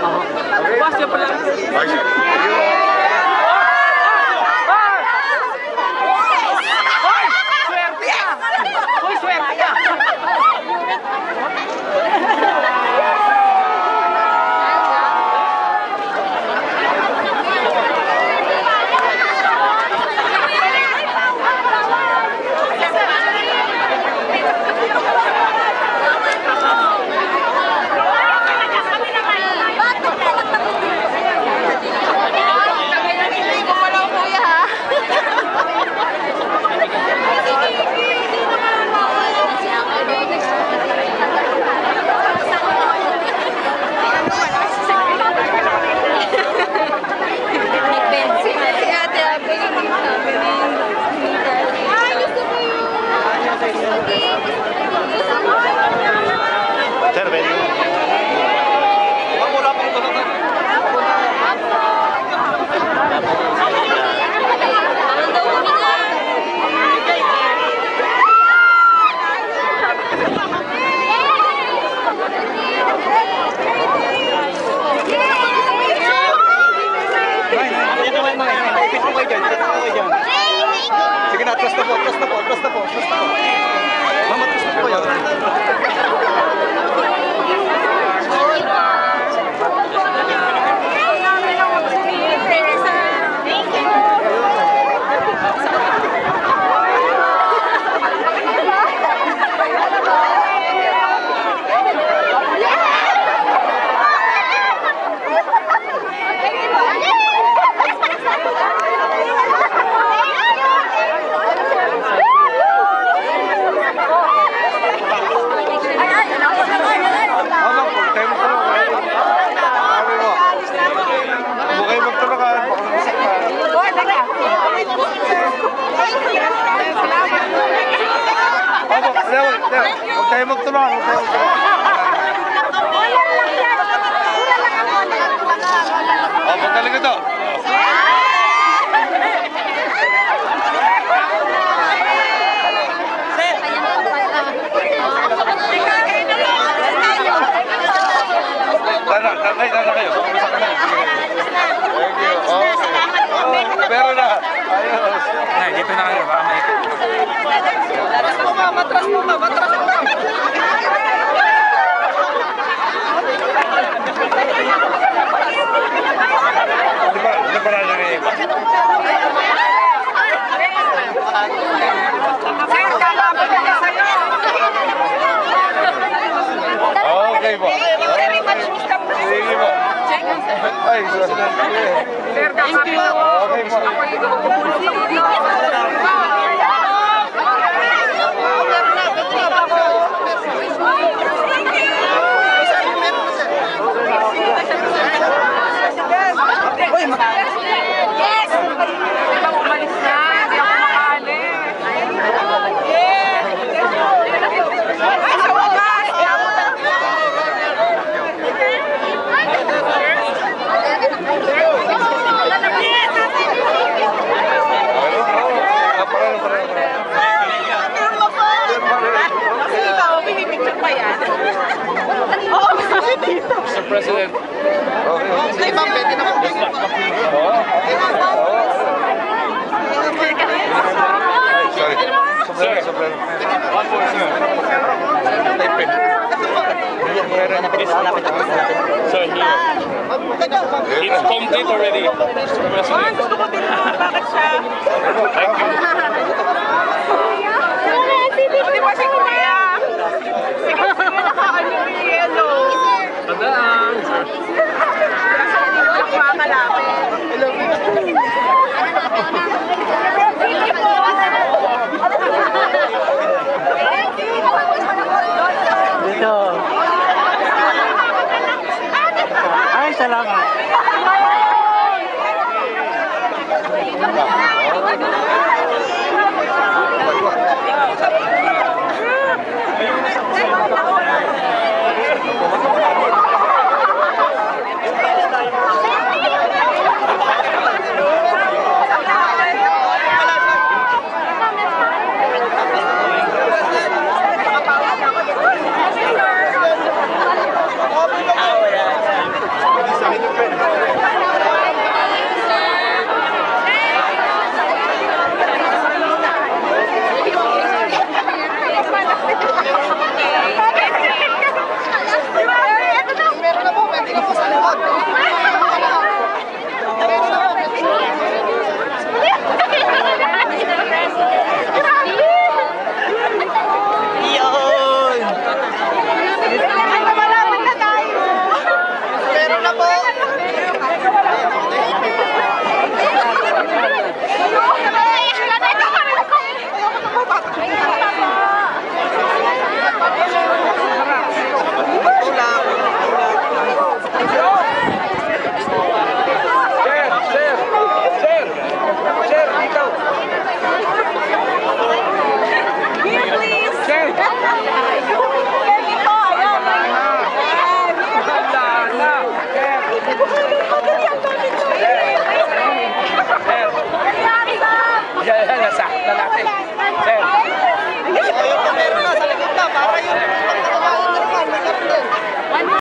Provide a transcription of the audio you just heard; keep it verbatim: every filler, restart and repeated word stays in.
Basta pala. Sige na, trust na po, trust na po, trust na po, trust na po. Mama, trust na po yan. Huwag tayo magtulungan, huwag tayo magtulungan. O, pagkaling ito. Tana, tana, tana kayo. Pag-umasak ka na. Thank you. Okay. Pero na. Ayos. Ay, dito na kayo. Baka may ikot. Matras mo ba? Matras mo ba? Matras mo ba? Di ba? Di ba na lang ikot? Okay po. Very much, Mister President. Sige po. Ay, susunod. Thank you. Okay po. Mister President. Okay, ma'am, pwede na po. Sorry. Sorry. One more, sir. Type it. So here. It's complete already, Mister President. Thank you. Tandaan, sir. Dito. Ay, salamat. Sir. Yan, yan, nasakta natin. Sir.